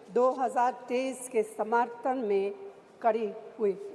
2023 के समर्थन में खड़ी हुई हूँ।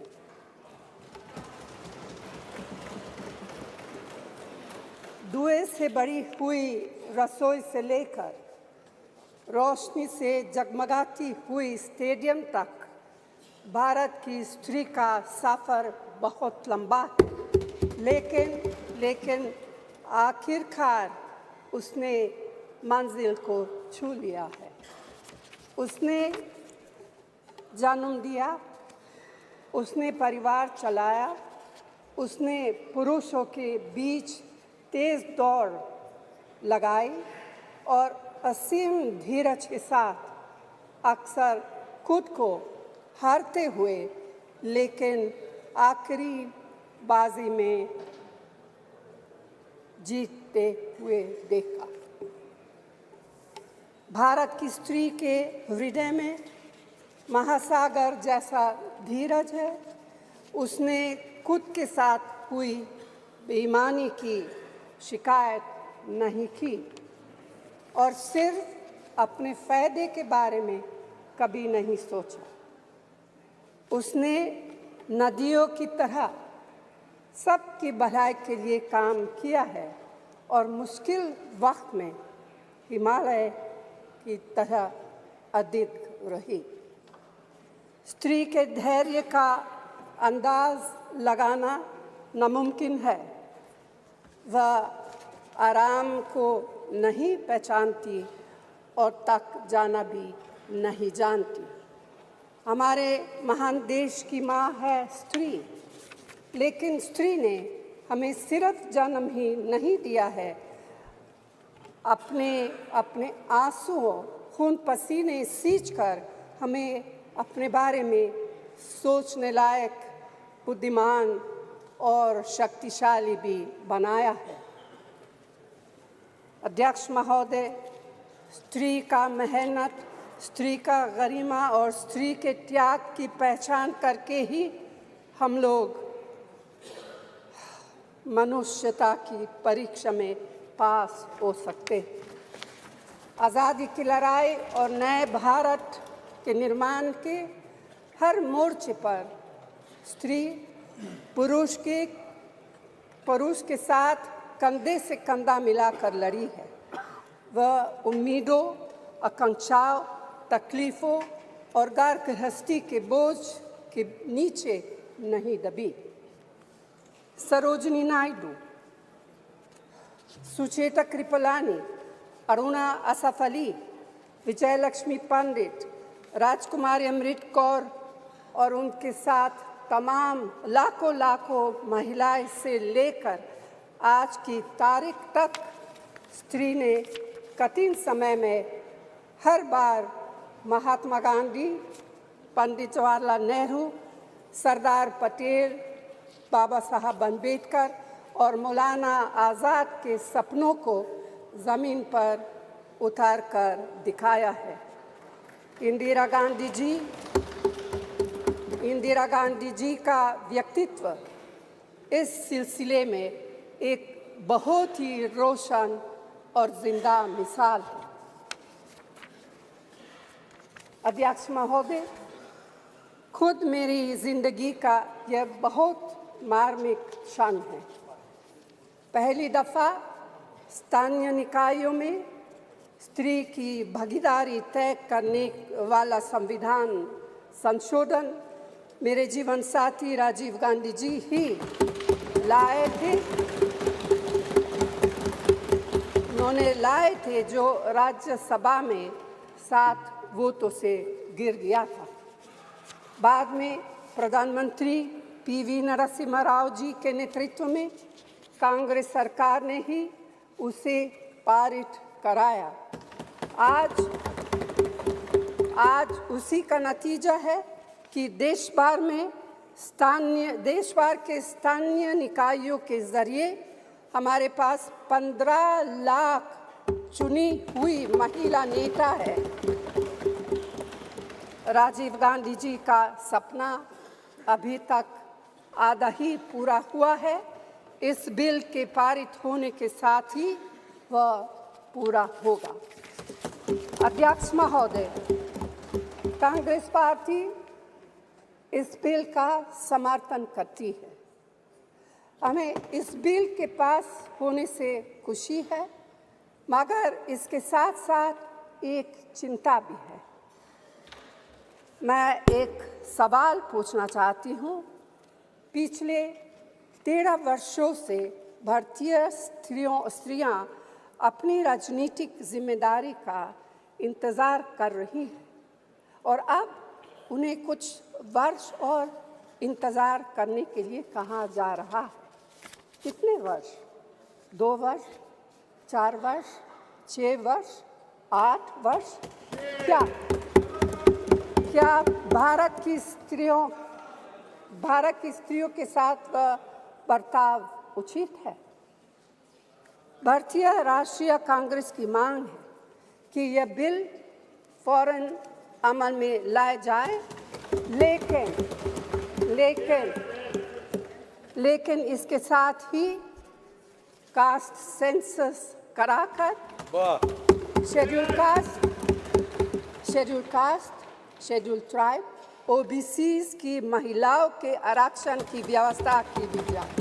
धुएं से भरी हुई रसोई से लेकर रोशनी से जगमगाती हुई स्टेडियम तक भारत की स्त्री का सफ़र बहुत लंबा है, लेकिन आखिरकार उसने मंजिल को छू लिया है। उसने जन्म दिया, उसने परिवार चलाया, उसने पुरुषों के बीच तेज दौड़ लगाई और असीम धीरज के साथ अक्सर खुद को हारते हुए लेकिन आखिरी बाजी में जीतते हुए देखा। भारत की स्त्री के हृदय में महासागर जैसा धीरज है। उसने खुद के साथ हुई बेईमानी की शिकायत नहीं की और सिर्फ अपने फ़ायदे के बारे में कभी नहीं सोचा। उसने नदियों की तरह सबकी भलाई के लिए काम किया है और मुश्किल वक्त में हिमालय की तरह अडिग रही। स्त्री के धैर्य का अंदाज लगाना नामुमकिन है। वह आराम को नहीं पहचानती और तक जाना भी नहीं जानती। हमारे महान देश की माँ है स्त्री, लेकिन स्त्री ने हमें सिर्फ जन्म ही नहीं दिया है, अपने आंसुओं खून पसीने सींचकर हमें अपने बारे में सोचने लायक, बुद्धिमान और शक्तिशाली भी बनाया है। अध्यक्ष महोदय, स्त्री का मेहनत, स्त्री का गरिमा और स्त्री के त्याग की पहचान करके ही हम लोग मनुष्यता की परीक्षा में पास हो सकते हैं। आज़ादी की लड़ाई और नए भारत के निर्माण के हर मोर्चे पर स्त्री पुरुष के साथ कंधे से कंधा मिलाकर लड़ी है। वह उम्मीदों, आकांक्षाओं, तकलीफ़ों और घर गृहस्थी के बोझ के नीचे नहीं दबी। सरोजिनी नायडू, सुचेता कृपलानी, अरुणा असफ अली, विजयलक्ष्मी पंडित, राजकुमारी अमृत कौर और उनके साथ तमाम लाखों महिलाएं से लेकर आज की तारीख तक स्त्री ने कठिन समय में हर बार महात्मा गांधी, पंडित जवाहरलाल नेहरू, सरदार पटेल, बाबा साहब अम्बेडकर और मौलाना आज़ाद के सपनों को ज़मीन पर उतार कर दिखाया है। इंदिरा गांधी जी का व्यक्तित्व इस सिलसिले में एक बहुत ही रोशन और जिंदा मिसाल है। अध्यक्ष महोदय, खुद मेरी जिंदगी का यह बहुत मार्मिक क्षण है। पहली दफ़ा स्थानीय निकायों में स्त्री की भागीदारी तय करने वाला संविधान संशोधन मेरे जीवन साथी राजीव गांधी जी ही लाए थे। उन्होंने लाए थे जो राज्यसभा में 7 वोटों से गिर गया था। बाद में प्रधानमंत्री पीवी नरसिम्हा राव जी के नेतृत्व में कांग्रेस सरकार ने ही उसे पारित कराया। आज उसी का नतीजा है कि देश भर के स्थानीय निकायों के जरिए हमारे पास 15 लाख चुनी हुई महिला नेता है। राजीव गांधी जी का सपना अभी तक आधा ही पूरा हुआ है। इस बिल के पारित होने के साथ ही वह पूरा होगा। अध्यक्ष महोदय, कांग्रेस पार्टी इस बिल का समर्थन करती है। हमें इस बिल के पास होने से खुशी है, मगर इसके साथ साथ एक चिंता भी है। मैं एक सवाल पूछना चाहती हूँ। पिछले 13 वर्षों से भारतीय स्त्रियां अपनी राजनीतिक जिम्मेदारी का इंतज़ार कर रही हैं और अब उन्हें कुछ वर्ष और इंतज़ार करने के लिए कहा जा रहा है। कितने वर्ष? 2 वर्ष, 4 वर्ष, 6 वर्ष, 8 वर्ष? क्या भारत की स्त्रियों के साथ बर्ताव उचित है? भारतीय राष्ट्रीय कांग्रेस की मांग है कि यह बिल फौरन अमल में लाया जाए, लेकिन इसके साथ ही कास्ट सेंसस कराकर शेड्यूल ट्राइब, ओबीसीज की महिलाओं के आरक्षण की व्यवस्था की भी जाए।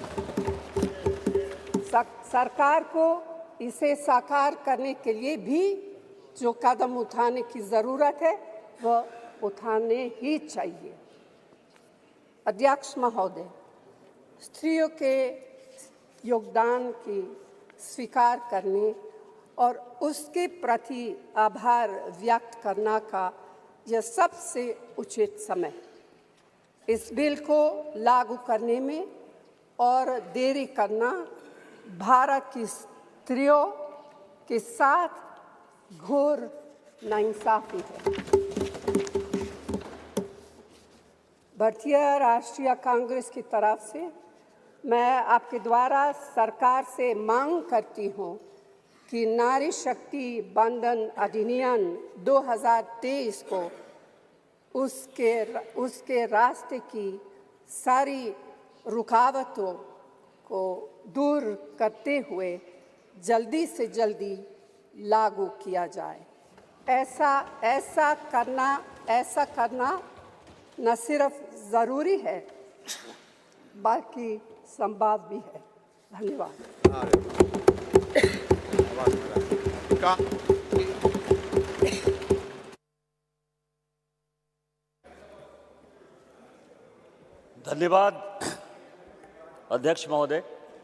सरकार को इसे साकार करने के लिए भी जो कदम उठाने की ज़रूरत है वह उठाने ही चाहिए। अध्यक्ष महोदय, स्त्रियों के योगदान की स्वीकार करने और उसके प्रति आभार व्यक्त करना का यह सबसे उचित समय। इस बिल को लागू करने में और देरी करना भारत की स्त्रियों के साथ घोर नाइंसाफी है। भारतीय राष्ट्रीय कांग्रेस की तरफ से मैं आपके द्वारा सरकार से मांग करती हूँ कि नारी शक्ति बंधन अधिनियम 2023 को उसके रास्ते की सारी रुकावटों को दूर करते हुए जल्दी से जल्दी लागू किया जाए। ऐसा करना न सिर्फ ज़रूरी है बल्कि संभव भी है। धन्यवाद। धन्यवाद अध्यक्ष महोदय।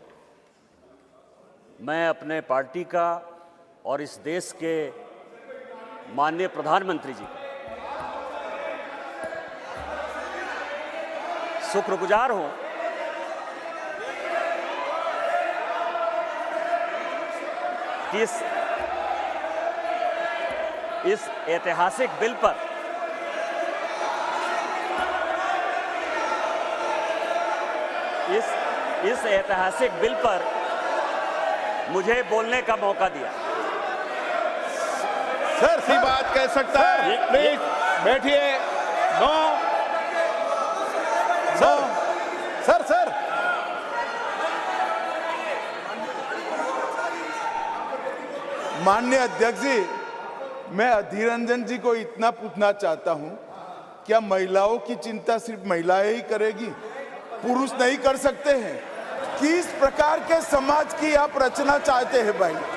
मैं अपने पार्टी का और इस देश के माननीय प्रधानमंत्री जी का शुक्रगुजार हूं कि इस ऐतिहासिक बिल पर इस ऐतिहासिक बिल पर मुझे बोलने का मौका दिया। सर सी बात कह सकता है, प्लीज बैठिए। नो सर माननीय अध्यक्ष जी, मैं अधीर रंजन जी को इतना पूछना चाहता हूं, क्या महिलाओं की चिंता सिर्फ महिलाएं ही करेगी, पुरुष नहीं कर सकते हैं? किस प्रकार के समाज की आप रचना चाहते हैं भाई?